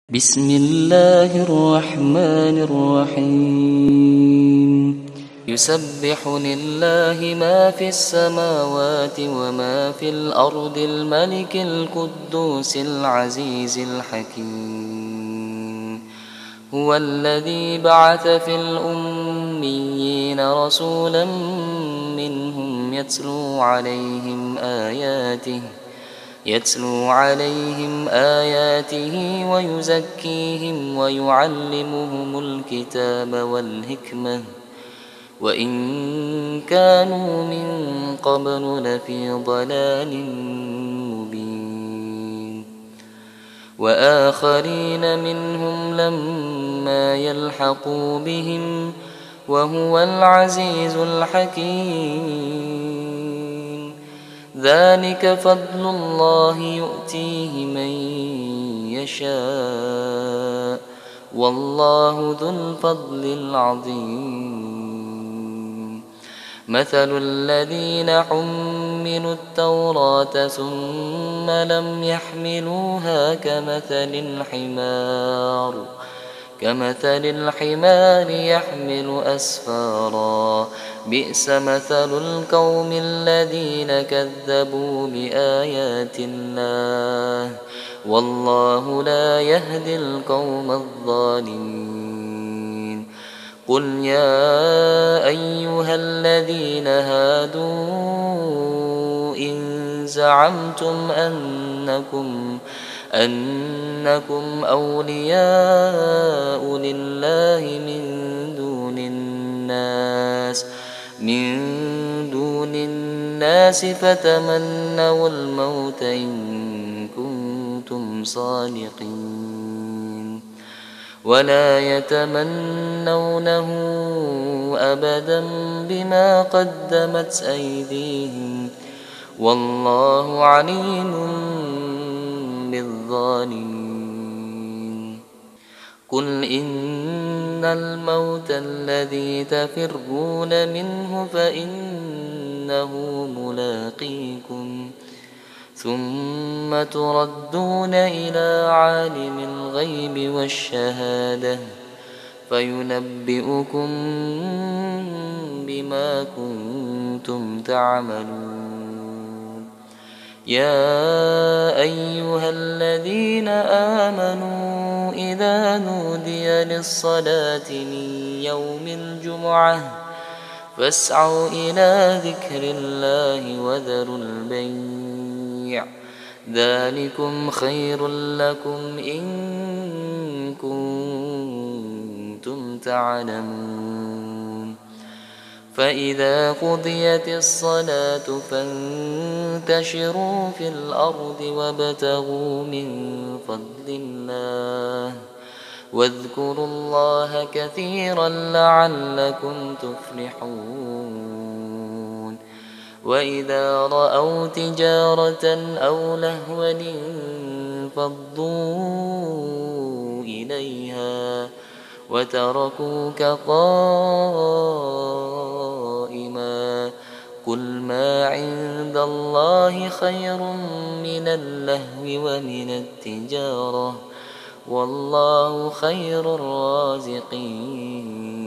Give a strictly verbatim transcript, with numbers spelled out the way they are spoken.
بسم الله الرحمن الرحيم يسبح لله ما في السماوات وما في الأرض الملك القدوس العزيز الحكيم هو الذي بعث في الأميين رسولا منهم يتلو عليهم آياته يتلو عليهم آياته ويزكيهم ويعلمهم الكتاب والحكمة وإن كانوا من قبل لفي ضلال مبين وآخرين منهم لما يلحقوا بهم وهو العزيز الحكيم ذلك فضل الله يؤتيه من يشاء والله ذو الفضل العظيم مثل الذين حملوا التوراة ثم لم يحملوها كمثل الحمار كمثل الحمار يحمل أسفارا بئس مثل القوم الذين كذبوا بآيات الله والله لا يهدي القوم الظالمين قل يا أيها الذين هادوا إن زعمتم أنكم أنكم أولياء لله من دون الناس من دون الناس فتمنوا الموت إن كنتم صادقين ولا يتمنونه أبدا بما قدمت أيديهم والله عليم بالظالمين قل إن الموت الذي تفرون منه فإنه ملاقيكم ثم تردون إلى عالم الغيب والشهادة فينبئكم بما كنتم تعملون يا أيها الذين آمنوا إذا نودي للصلاة من يوم الجمعة فاسعوا إلى ذكر الله وذروا البيع ذلكم خير لكم إن كنتم تعلمون فإذا قضيت الصلاة فانتشروا في الأرض وابتغوا من فضل الله واذكروا الله كثيرا لعلكم تفلحون وإذا رأوا تجارة أو لهوا انفضوا إليها وتركوك قائما قل ما عند الله خير من اللهو ومن التجارة والله خير الرازقين